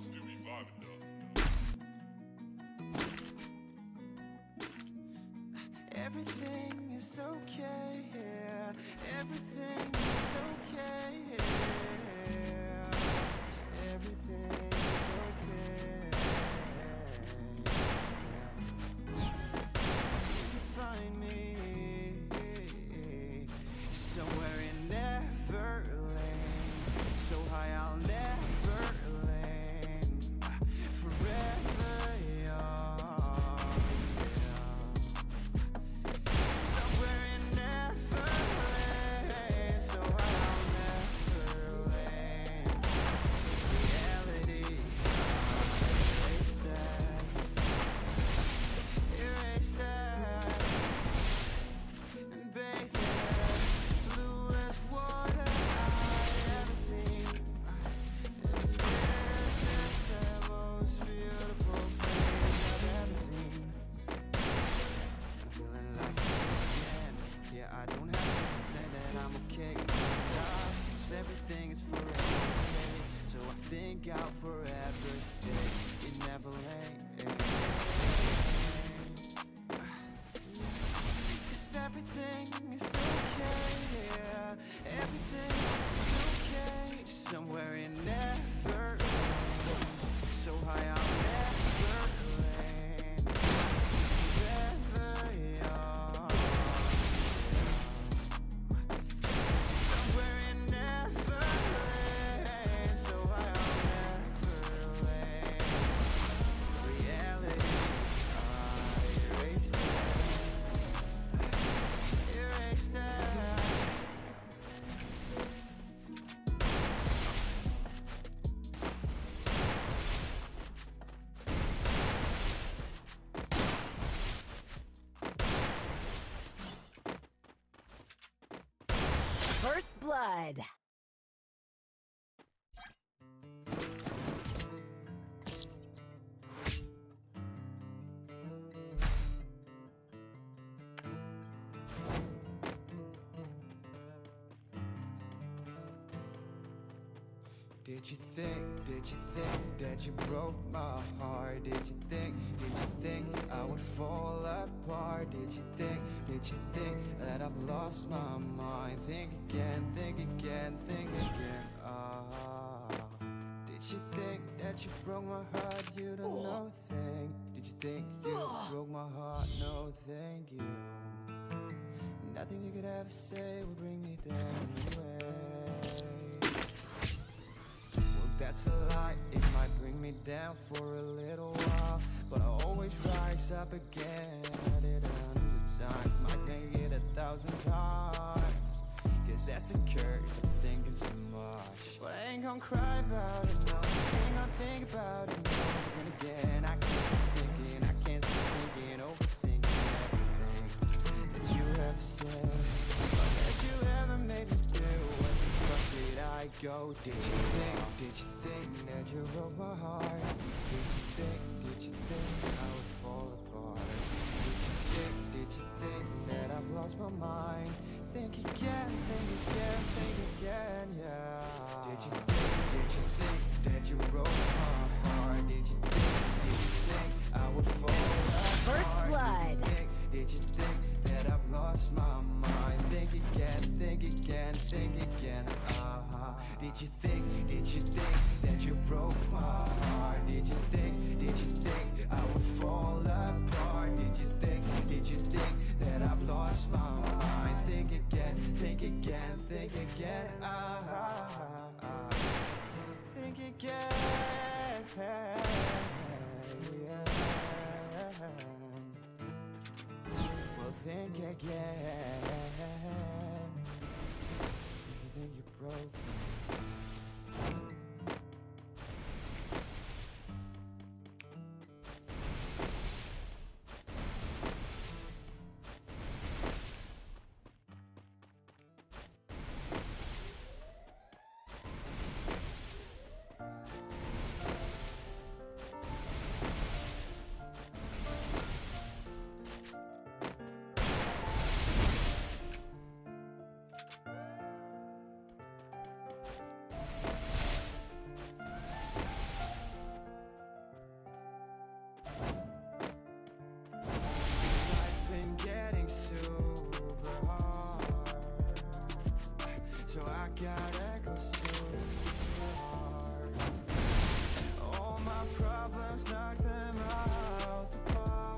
Still be vibing though. Everything is okay, yeah. Everything is okay, yeah. Everything is okay. You can find me somewhere in Neverland, so high I'll never land, forever young. Somewhere in Neverland, so high I'll never land. Reality, erase that, erase that, and bathe that bluest water I've ever seen. This is the most beautiful place I've ever seen. I'm feeling like again. Yeah, I don't have to say that I'm okay. Cause everything is forever okay. So I think I'll forever stay in Neverland. Cause everything is okay, yeah. Everything is okay. Somewhere in Neverland, so high I'll never land, forever young. Somewhere in Neverland, so high I'll never land. Reality, erase that, erase that. First Blood. Did you think that you broke my heart? Did you think I would fall apart? Did you think that I've lost my mind? Think again, Did you think that you broke my heart? You don't know a thing. Did you think you broke my heart? No, thank you. Nothing you could ever say would bring me down anyway. That's a lie, it might bring me down for a little while, but I always rise up again. I did 100 times, might make it 1,000 times. Guess that's the curse of thinking so much. But I ain't gonna cry about it, no, ain't gonna think about it, no. But then again, I can't stop thinking, overthinking everything that you ever said, or that you ever made me do. What the fuck did I go? Did you think that you broke my heart? Did you think I would fall apart? Did you think that I've lost my mind? Think again, yeah. Did you think that you broke my heart? Did you think I would fall apart? First Blood. Did you think that I've lost my mind? Think again, Did you think that you broke my heart? Did you think I would fall apart? Did you think that I've lost my mind? Think again, Think again, well, think again. If you think you broke me. So I gotta go super hard. All my problems, knock them out the park.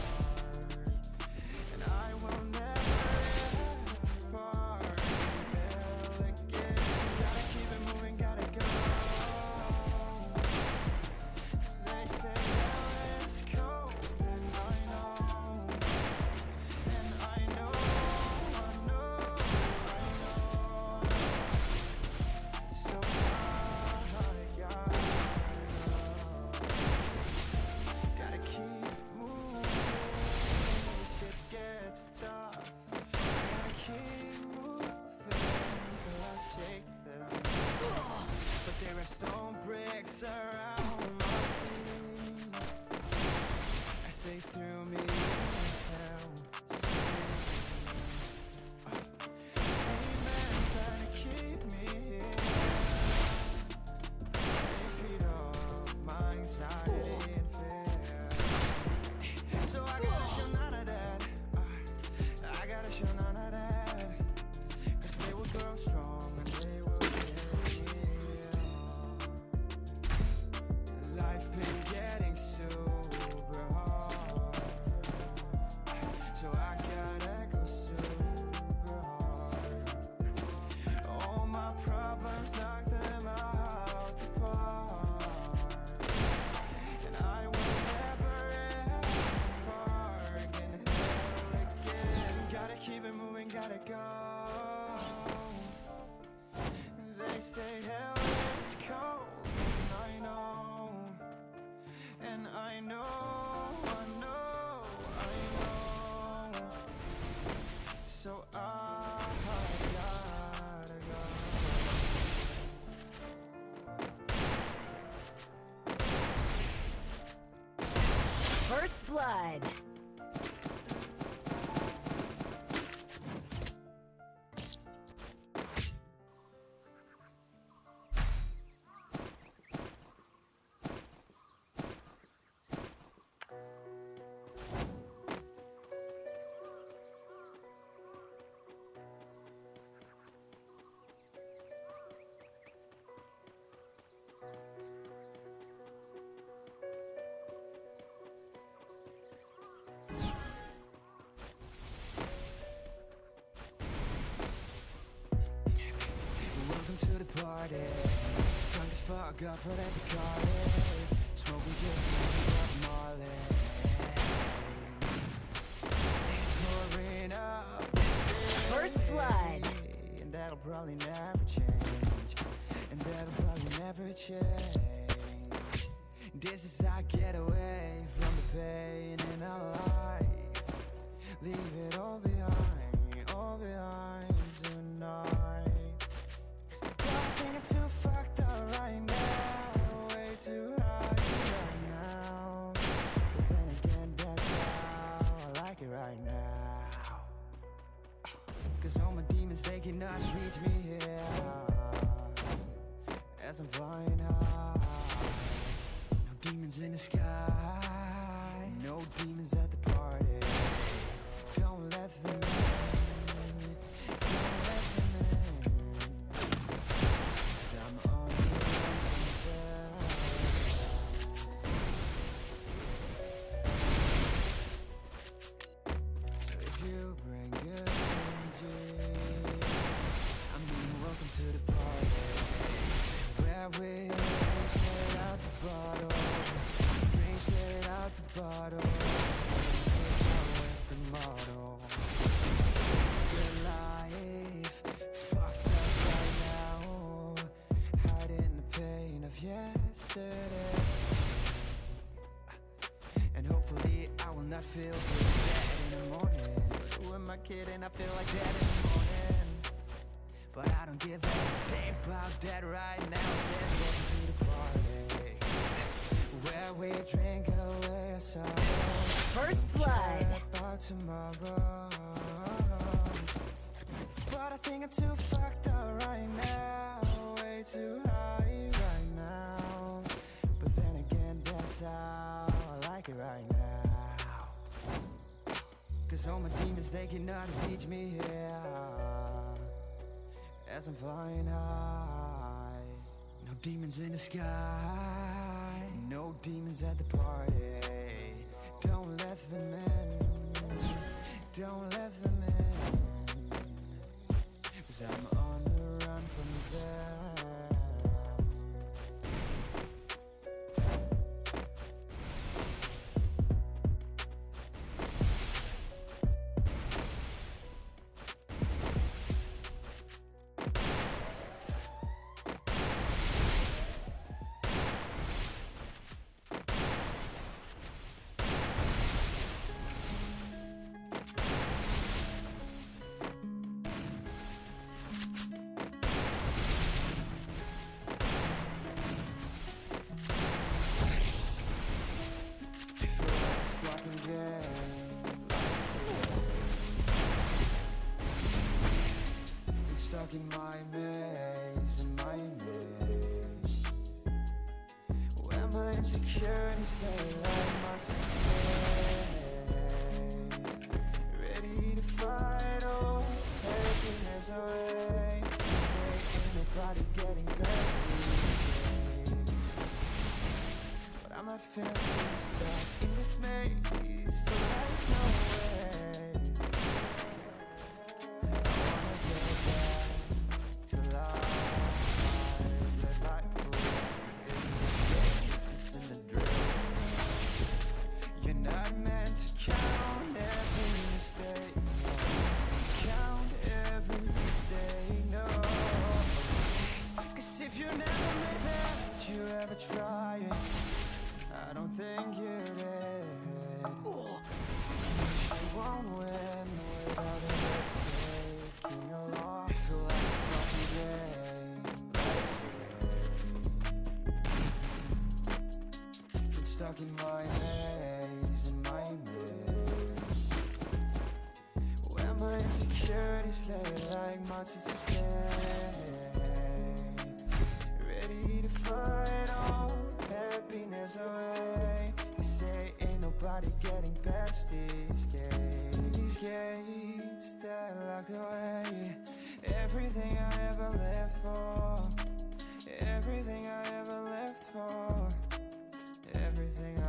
And I will never ever part. Hell again. Gotta keep it moving, gotta go. They say hell is cold, and I know. And I know, I know, I know. So I gotta keep moving. Shit gets tough. Gotta keep moving till I shake them. But there are stone bricks around my feet as they threw me down. Demons trying to keep me here. They feed off my anxiety and fear. So I gotta show none of that. I gotta show none of that. 'Cause they will grow strong and they will get real. Life been getting super hard. So I gotta go super hard. All my problems, knock them out the park. And I will never ever part in hell again. Gotta keep it moving, gotta go. They say hell is cold, and I know. And I know, I know, I know. So I gotta go. First blood. Welcome to the party. Drunk as fuck, up for that Bacardi. Smoking just like Bob Marley. Pouring up. First blood. And that'll probably never change. And that'll probably never change. This is how I get away from the pain in our life. Leave it all behind tonight. Don't think I'm too fucked up right now, way too high right now. But then again, that's how I like it right now. 'Cause all my demons, they cannot reach me here. As I'm flying high, no demons in the sky, no demons at the party. Don't let them in, don't let them in. 'Cause I'm on the run from them. So if you bring good energy, I mean, welcome to the party. Where we drink straight out the bottle, drink straight out the bottle. With the motto, it's a good life, fucked up right now, hiding the pain of yesterday. And hopefully I will not feel too bad in the morning. But who am I kidding? I feel like that in the morning. But I don't give a damn about that right now. Says welcome to the party, where we drink away our sorrows. First blood. Care about tomorrow. But I think I'm too fucked up right now, way too high right now. But then again, that's how I like it right now. 'Cause all my demons, they cannot reach me here. as I'm flying high. No demons in the sky, no demons at the party. Don't let them in, don't let them in, 'cause I'm on the run from them. Stuck in my maze, in my maze, where my insecurities stay like monsters stay, ready to fight all happiness away. Say ain't nobody getting past these, but I'm not finna be stuck in this maze for life, no way. If you never made that, you ever try it, I don't think you did. You won't win without it taking a loss. Feel like a fucking game. Been stuck in my maze, in my maze, where my insecurities lay like monsters to stay. Ready to fight all happiness away. They say ain't nobody getting past these gates. These gates that lock away everything I ever lived for, everything I ever lived for, everything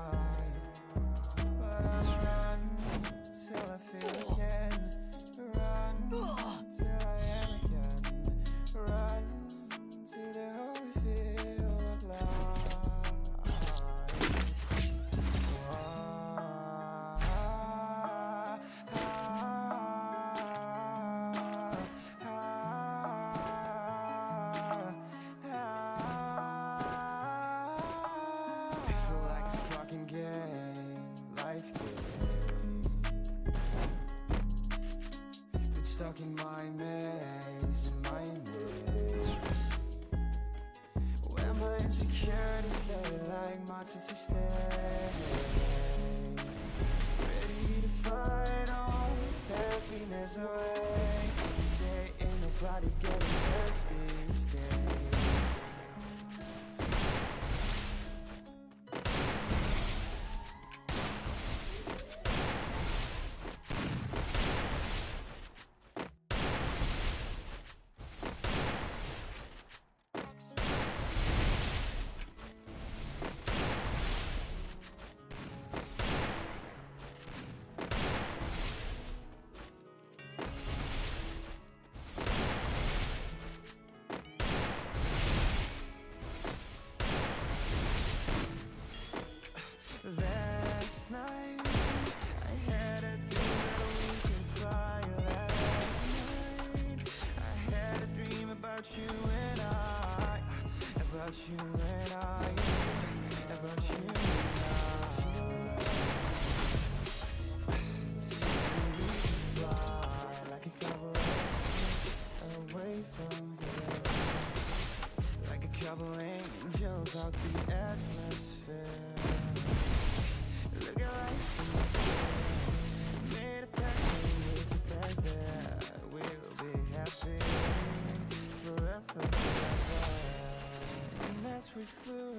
but I'ma run till I feel again. Run till I am again. Run to the holy field of life. I feel like a fucking game, life game. Been stuck in my maze, in my maze, where my insecurities lay like monsters to stay. Ready to fight all happiness away. They say ain't nobody getting past these gates. Last night I had a dream that we can fly. Last night I had a dream about you and I, about you and I, about you and I. And we can fly like a couple of away from here, like a couple angels out the atmosphere. Look at life from the field. Made a pact that we'll be happy forever, forever. And as we flew